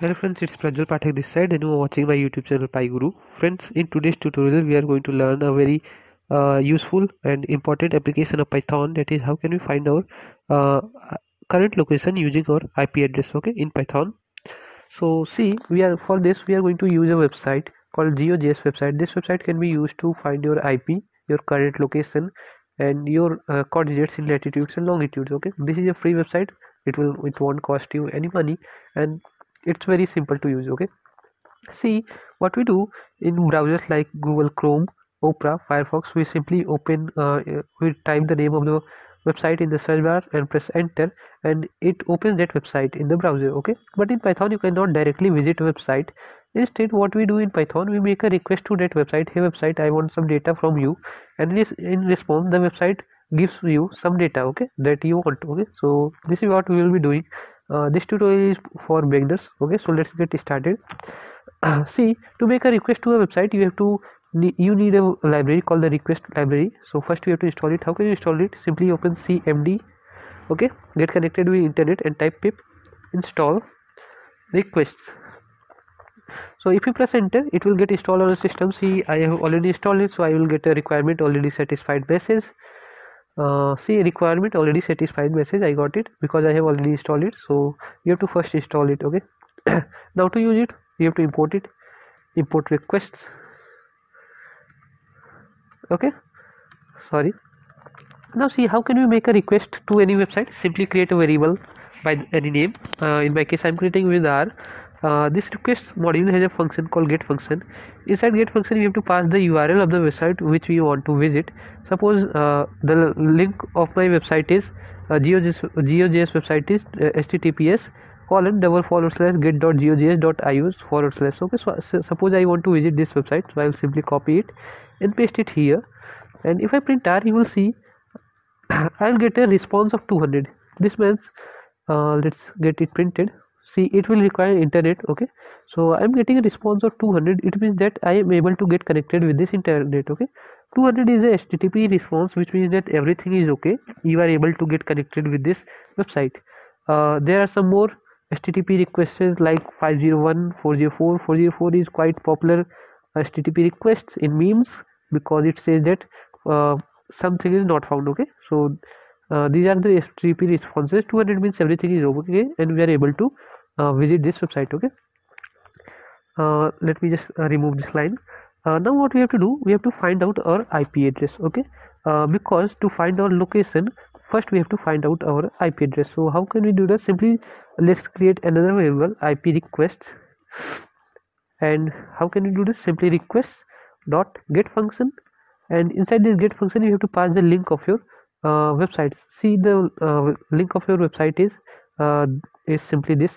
Hello friends, it's Prajwal Pathak this side and you are watching my YouTube channel Pi Guru. Friends, in today's tutorial we are going to learn a very useful and important application of Python, that is how can we find our uh, current location using our IP address, okay, in Python. So see, for this we are going to use a website called GeoJS website. This website can be used to find your IP, your current location, and your coordinates in latitudes and longitudes. Okay, this is a free website. It won't cost you any money, and it's very simple to use. Okay, see what we do in browsers like Google Chrome, Opera, Firefox. We simply we type the name of the website in the search bar and press enter, and it opens that website in the browser. Okay, but in Python you cannot directly visit a website. Instead, what we do in Python, we make a request to that website. Hey website, I want some data from you, and in response the website gives you some data, okay, that you want. Okay, so this is what we will be doing. This tutorial is for beginners. Okay, so let's get started. See, to make a request to a website, you need a library called the request library. So first you have to install it. How can you install it? Simply open cmd, okay, get connected with internet and type pip install requests. So if you press enter, it will get installed on the system. See, I have already installed it, so I will get a requirement already satisfied message. See, requirement already satisfied message. I got it because I have already installed it. So you have to first install it. Okay. Now to use it, you have to import it. Import requests. Okay. Sorry. Now see, how can we make a request to any website? Simply create a variable by any name. In my case, I'm creating with R. This request module has a function called get function. Inside get function, we have to pass the URL of the website which we want to visit. Suppose the link of my website is GeoJS website is https://get.geojs.io/. Okay, so suppose I want to visit this website, so I will simply copy it and paste it here. And if I print R, you will see I'll get a response of 200. This means let's get it printed. See, it will require internet. Okay, so I'm getting a response of 200. It means that I am able to get connected with this internet. Okay, 200 is a HTTP response, which means that everything is okay. You are able to get connected with this website. There are some more HTTP requests like 501, 404. 404 is quite popular HTTP requests in memes because it says that something is not found. Okay, so these are the HTTP responses. 200 means everything is okay and we are able to visit this website. Okay, let me just remove this line. Now what we have to do, we have to find out our IP address. Okay, because to find our location, first we have to find out our IP address. So how can we do that? Simply let's create another variable IP requests. And how can we do this? Simply requests dot get function, and inside this get function you have to pass the link of your website. See, the link of your website is simply this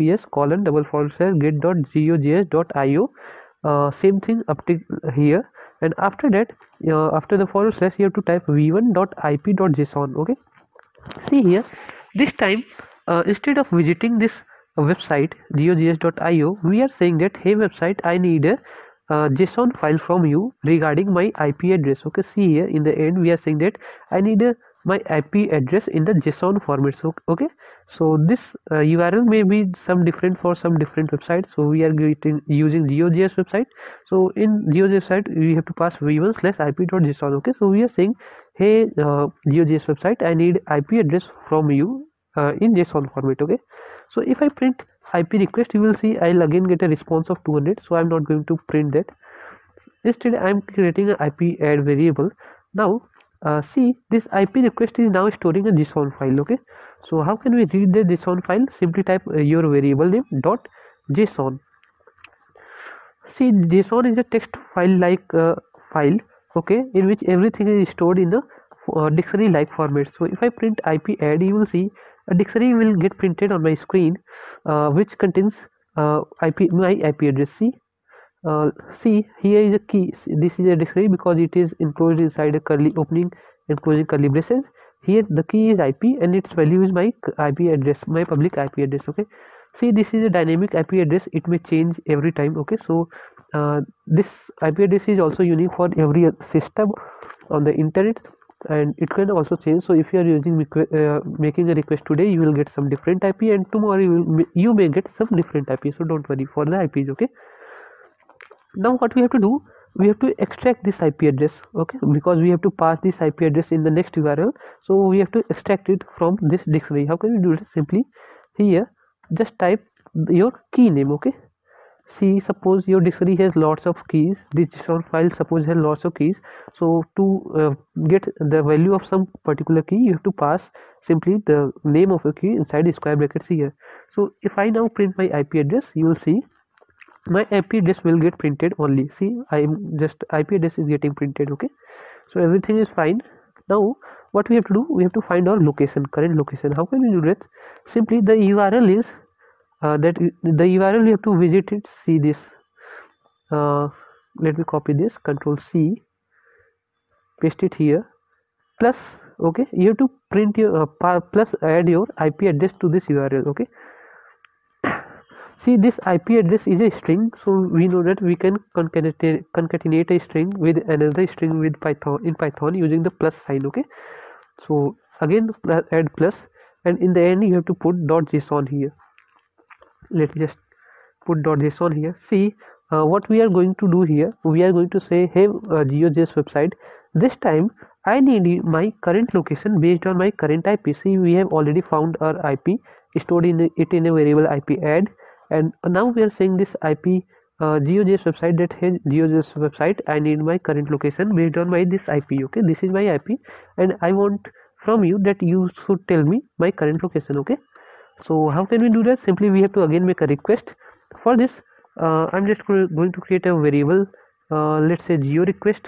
https://get.geojs.io. Same thing up to here, and after that after the forward slash you have to type v1.ip.json. okay, see here, this time instead of visiting this website geojs.io, we are saying that hey website, I need a JSON file from you regarding my IP address. Okay, see here in the end we are saying that I need my IP address in the JSON format. So okay, so this URL may be some different for some different websites. So we are using GeoJS website. So in GeoJS website we have to pass v1/ip.json. okay, so we are saying hey GeoJS website, I need IP address from you in JSON format. Okay, so if I print IP request, you will see I'll again get a response of 200. So I'm not going to print that. Instead, I'm creating an IP add variable. Now see, this IP request is now storing a JSON file. Okay, so how can we read the JSON file? Simply type your variable name dot JSON. See, JSON is a text file like file, okay, in which everything is stored in the dictionary like format. So if I print IP add, you will see a dictionary will get printed on my screen which contains my IP address. See, here is a key. This is a dictionary because it is enclosed inside a curly opening and closing curly braces. Here the key is IP and its value is my IP address, my public IP address. Okay, see, this is a dynamic IP address. It may change every time. Okay, so this IP address is also unique for every system on the internet. and it can also change. So if you are using making a request today, you will get some different IP, and tomorrow you may get some different IP. So don't worry for the IPs. Okay, now what we have to do, we have to extract this IP address. Okay, because we have to pass this IP address in the next URL, so we have to extract it from this dictionary. How can we do it? Simply here just type your key name. Okay, see, suppose your dictionary has lots of keys, this JSON file suppose has lots of keys. So to get the value of some particular key, you have to pass simply the name of a key inside the square brackets here. So if I now print my IP address, you will see my IP address will get printed only. See, I'm just IP address is getting printed. Okay, so everything is fine. Now what we have to do, we have to find our location, current location. How can we do that? Simply the URL is the URL we have to visit it. See this, let me copy this, Control C, paste it here, plus. Okay, you have to print your plus add your IP address to this URL. Okay, see, this IP address is a string, so we know that we can concatenate a string with another string with Python in Python using the plus sign. Okay, so again add plus, and in the end you have to put .json here. Let's just put .json here. See, what we are going to do here, we are going to say, hey GeoJS website, this time I need my current location based on my current IP. See, we have already found our IP, stored in it in a variable IP add, and now we are saying this IP GeoJS website, that hey GeoJS website, I need my current location based on my this IP. Okay, this is my IP, and I want from you that you should tell me my current location. Okay, so how can we do that? Simply we have to again make a request. For this I'm just going to create a variable, let's say geo request,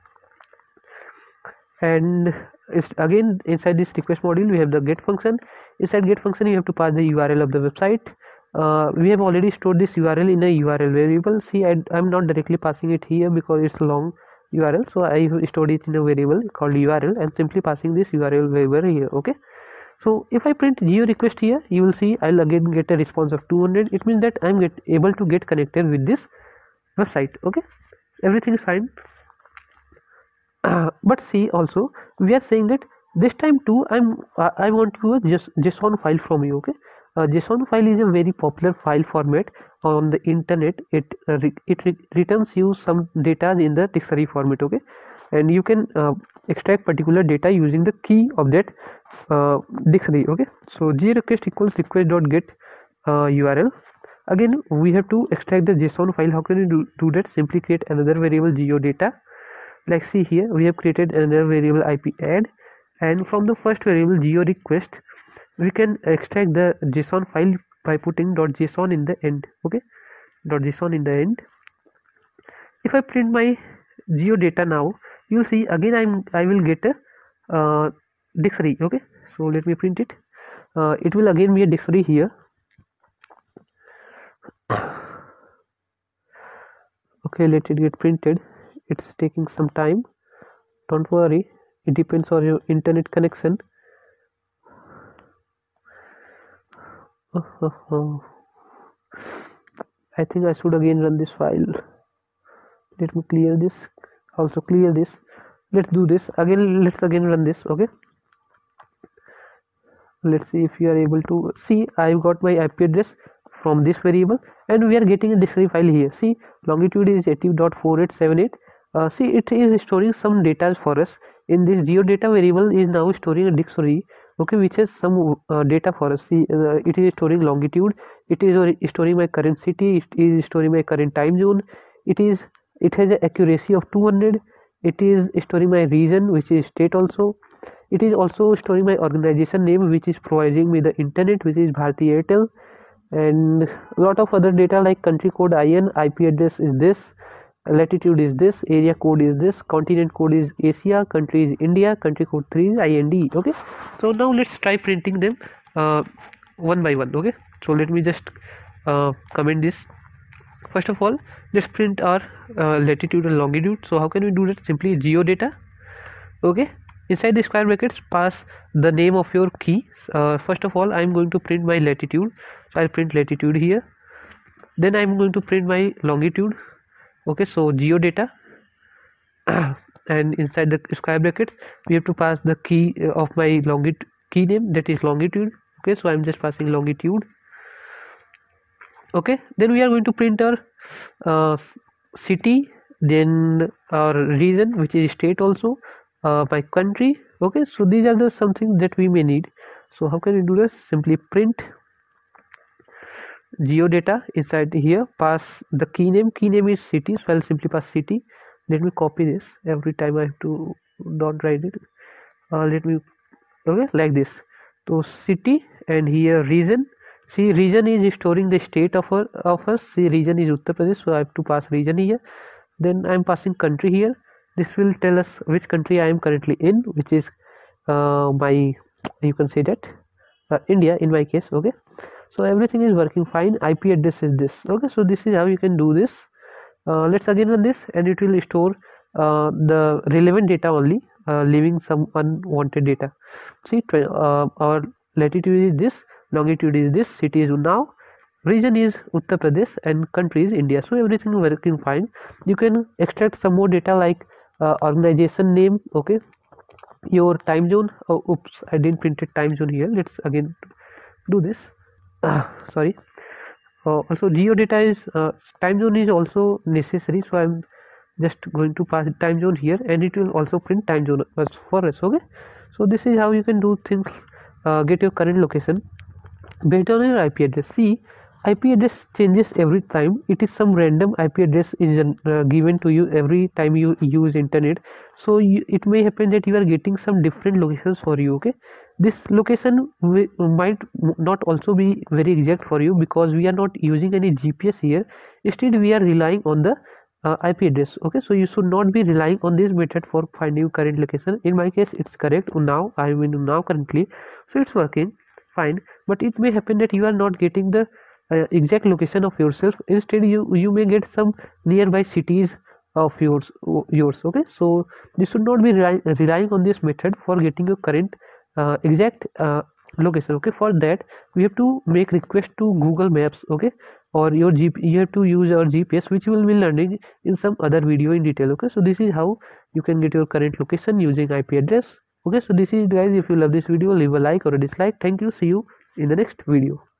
and again inside this request module we have the get function. Inside get function you have to pass the URL of the website. We have already stored this URL in a URL variable. See, I'm not directly passing it here because it's a long URL, so I stored it in a variable called URL and simply passing this URL variable here. Okay, so if I print geo request here, you will see I'll again get a response of 200. It means that I'm able to get connected with this website. Okay, everything is fine. But see, also we are saying that this time too I want to just JSON file from you. Okay, JSON file is a very popular file format on the internet. It returns you some data in the dictionary format. Okay, and you can extract particular data using the key of that dictionary. Okay, so gRequest equals request.get URL. Again we have to extract the JSON file. How can we do that? Simply create another variable geodata. Like, see here we have created another variable IP add, and from the first variable geo request we can extract the JSON file by putting .json in the end. Okay, .json in the end. If I print my geodata now, you'll see again I will get a dictionary. Okay, so let me print it. It will again be a dictionary here. Okay, let it get printed. It's taking some time, don't worry, it depends on your internet connection. I think I should again run this file. Let me clear this, also clear this. Let's do this again. Let's again run this. Okay, let's see if you are able to see. I've got my IP address from this variable, and we are getting a dictionary file here. See, longitude is 80.4878. See, it is storing some data for us. In this geodata variable is now storing a dictionary. Okay, which has some data for us. See, it is storing longitude, it is storing my current city, it is storing my current time zone, it has an accuracy of 200, it is storing my region, which is state also. It is also storing my organization name, which is providing me the internet, which is Bharti Airtel, and a lot of other data like country code IN, IP address is this, latitude is this, area code is this, continent code is Asia, country is India, country code 3 is IND. Okay, so now let's try printing them one by one. Okay, so let me just comment this. First of all, let's print our latitude and longitude. So how can we do that? Simply geodata. Okay, inside the square brackets pass the name of your key. First of all, I'm going to print my latitude, so I'll print latitude here. Then I'm going to print my longitude. Okay, so geodata and inside the square brackets we have to pass the key of my longitude key name, that is longitude. Okay, so I'm just passing longitude. Okay, then we are going to print our uh, city, then our region, which is state also, my country. Okay, so these are the something that we may need. So how can we do this? Simply print geodata. Inside here pass the key name is city, so I'll simply pass city. Let me copy this. Every time I have to don't write it. Let me, okay, like this. So city, and here region. See, region is storing the state of us. See, region is Uttar Pradesh, so I have to pass region here. Then I am passing country here. This will tell us which country I am currently in, which is my, you can say that India in my case. Okay, so everything is working fine. IP address is this. Okay, so this is how you can do this. Let's again run this, and it will store the relevant data only, leaving some unwanted data. See, our latitude is this, longitude is this, city is Unnao, region is Uttar Pradesh, and country is India. So everything is working fine. You can extract some more data like organization name. Okay, your time zone. Oh, oops, I didn't print it time zone here. Let's again do this. Sorry. Also geodata is time zone is also necessary, so I'm just going to pass time zone here, and it will also print time zone for us. Okay, so this is how you can do things, get your current location based on your IP address. See, IP address changes every time. It is some random IP address is given to you every time you use internet. So it may happen that you are getting some different locations for you. Okay, this location might not also be very exact for you, because we are not using any GPS here. Instead we are relying on the IP address. Okay, so you should not be relying on this method for finding current location. In my case it's correct. Now I am in now currently, so it's working fine. But it may happen that you are not getting the exact location of yourself. Instead you may get some nearby cities of yours. Okay, so you should not be relying on this method for getting your current exact location. Okay, for that we have to make request to Google Maps. Okay, or your you have to use our GPS, which we will be learning in some other video in detail. Okay, so this is how you can get your current location using IP address. Okay, so this is, guys, if you love this video, leave a like or a dislike. Thank you. See you in the next video.